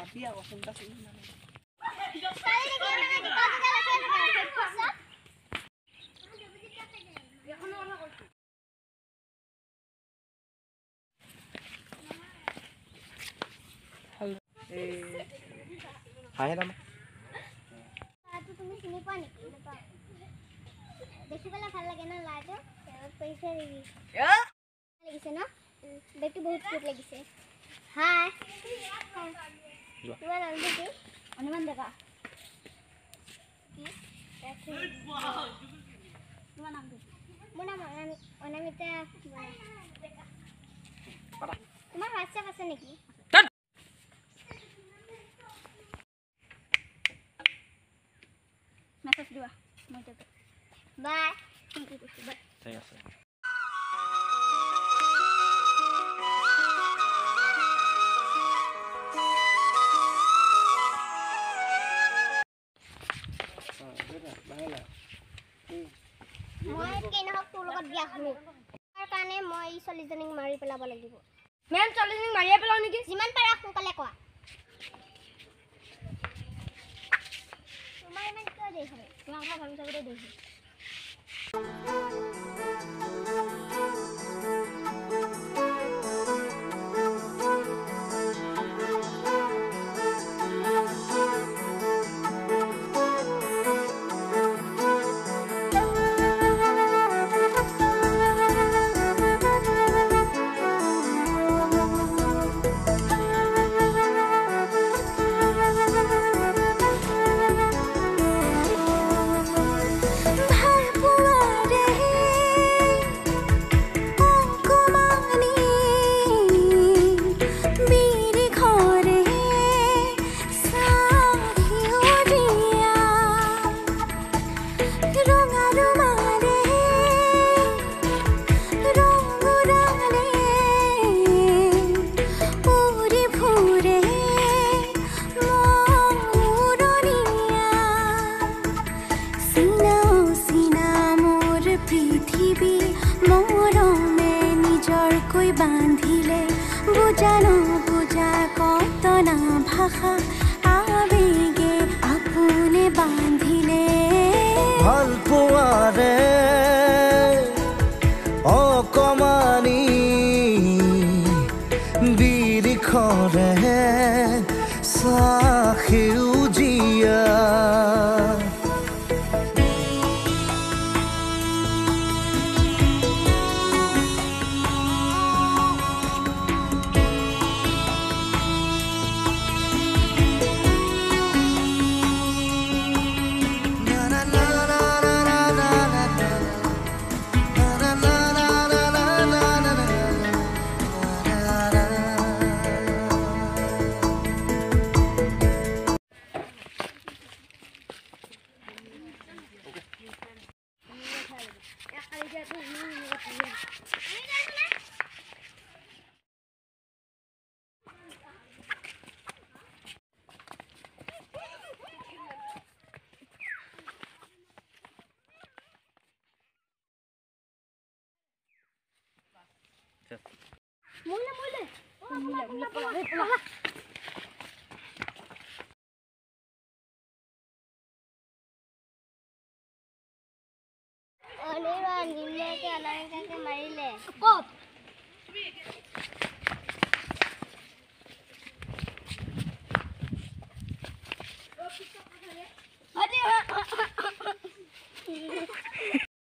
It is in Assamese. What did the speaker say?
Dia kok suntas ini. Halo. Hai nama. Satu তুমি চিনি পোৱা নেকি? দেখিবলৈ ভাল লাগে না লাইটো পইচা দিবি লাগিছে না বেগটো বহুত কিউট লাগিছে হাই তোমাৰ নাম কি অনুমান দেবা কি তোমাৰ নাম কি মোৰ নাম অনামিতা তোমাৰ হোৱাটছআপ আছে নেকি মেছেজ দিবা মই যাম বাই থ্যাংক ইউ বাই ঠিক আছে মই কেনহক তোৰ লগত বিয়া হলো তাৰ কাৰণে মই চলিজনিক মাৰি পেলাব লাগিব মেম চলিজনিক মাৰিয়া পেলাও নেকি যিমান পাৰা সোনকালে কোৱা তোমাৰ ইমান কিয় দেই হয় তোমাক মই ভাবি থাকোঁতে দেই बांधिले बुझानो बुझा कतना भाषा आवेगे आपुने बांधिले ভাল পোৱাৰে অকমানি বিৰিখৰে সেউজীয়া Mula.